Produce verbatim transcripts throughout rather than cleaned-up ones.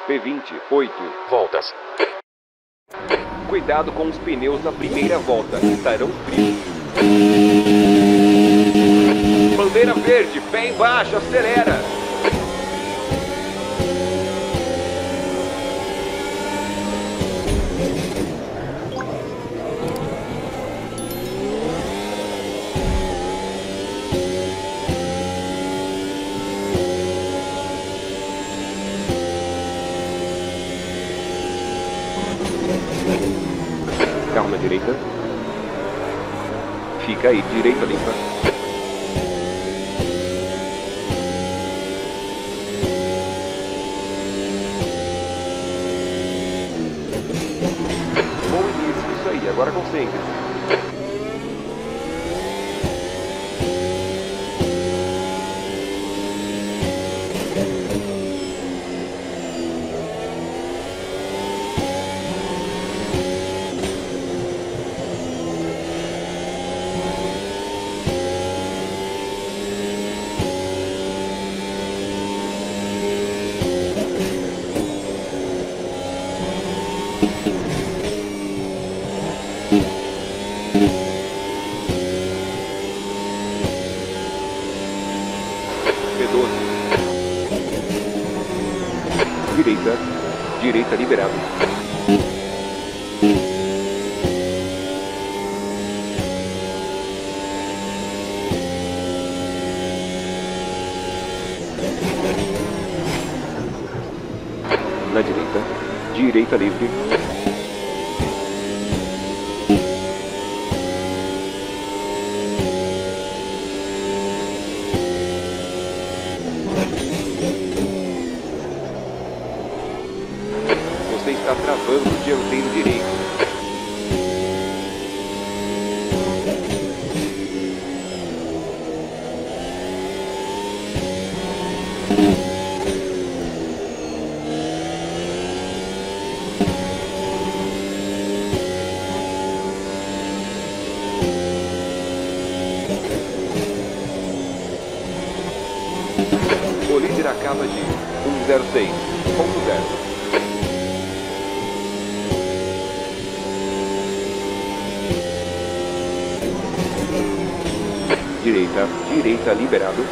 P vinte, oito voltas. Cuidado com os pneus na primeira volta, estarão frios. Bandeira verde, pé embaixo, acelera. Carro na direita. Fica aí, direita limpa. Bom início, isso aí, agora concentre-se. P doze. Direita. Direita liberado. Na direita. Direita livre. Você está travando o dianteiro direito. O líder acaba de um zero seis ponto zero. Direita, direita liberado.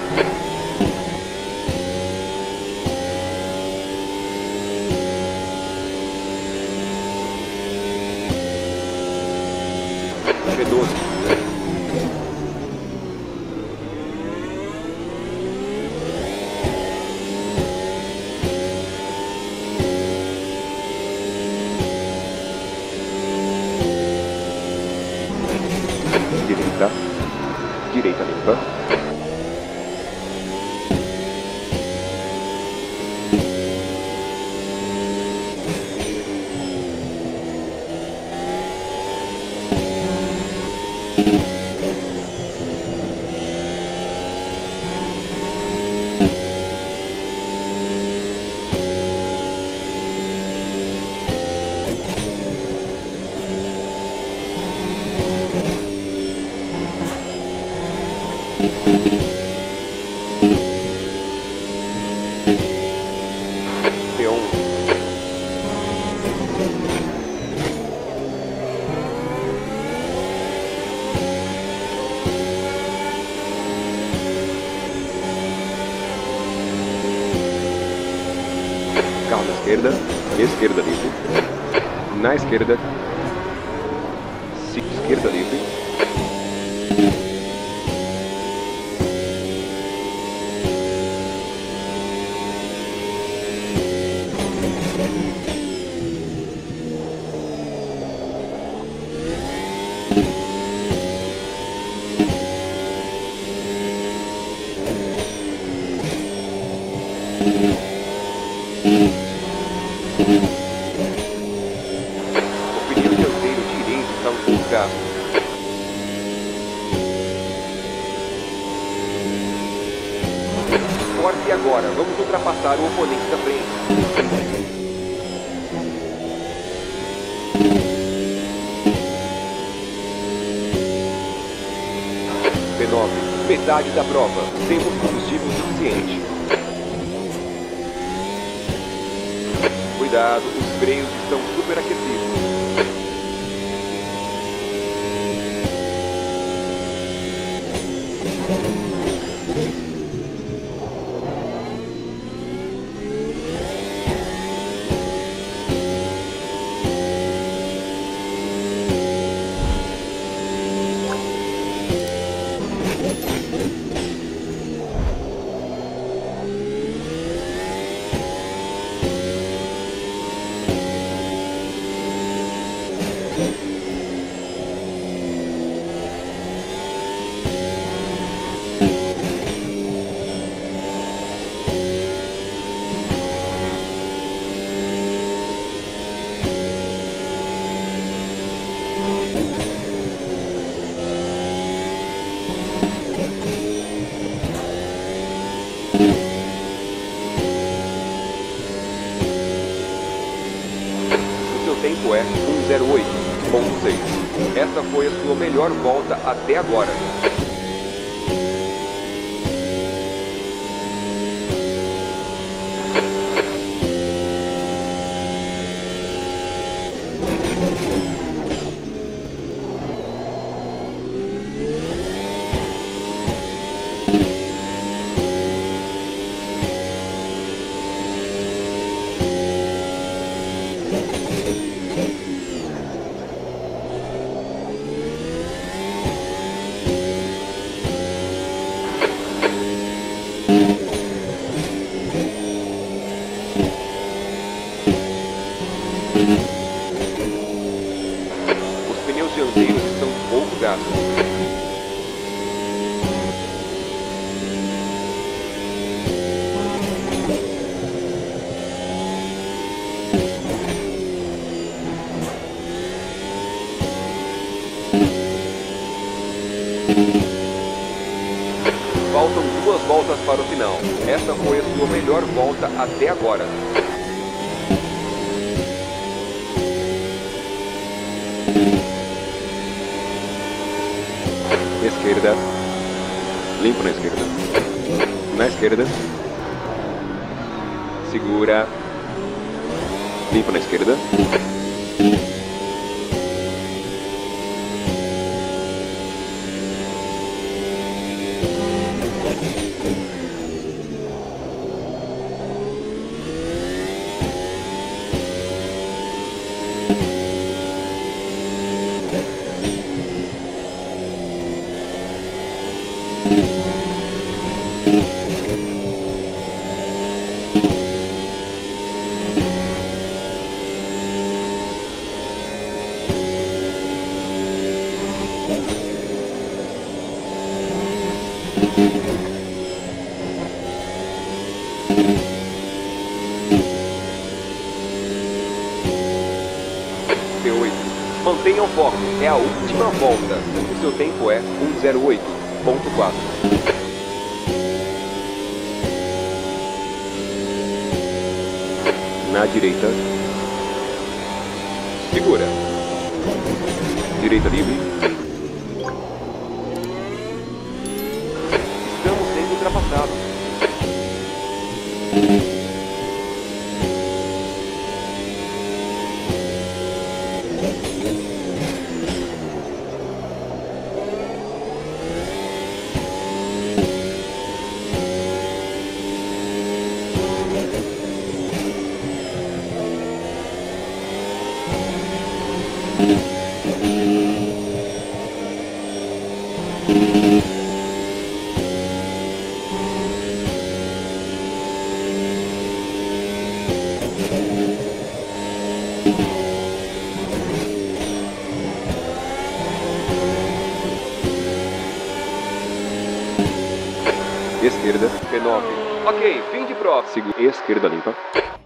P doze. Direita. Direita limpa. P onze. Carro na esquerda, esquerda livre. Na esquerda, esquerda livre. O pneu dianteiro direito está um pouco gasto. Forte agora, vamos ultrapassar o oponente da frente. P nove, metade da prova. Temos combustível suficiente. Cuidado, os freios estão superaquecidos. O seu tempo é um zero oito ponto seis. Essa foi a sua melhor volta até agora. Os pneus dianteiros estão um pouco gastos. Faltam duas voltas para o final. Essa foi a sua melhor volta até agora. Esquerda. Limpo na esquerda. Na esquerda. Segura. Limpo na esquerda. P oito. Mantenha o foco. É a última volta. O seu tempo é um zero oito ponto quatro. Na direita. Segura. Direita livre. Estamos sendo ultrapassados. Esquerda, P nove. Ok, fim de prova. Segura. Esquerda limpa.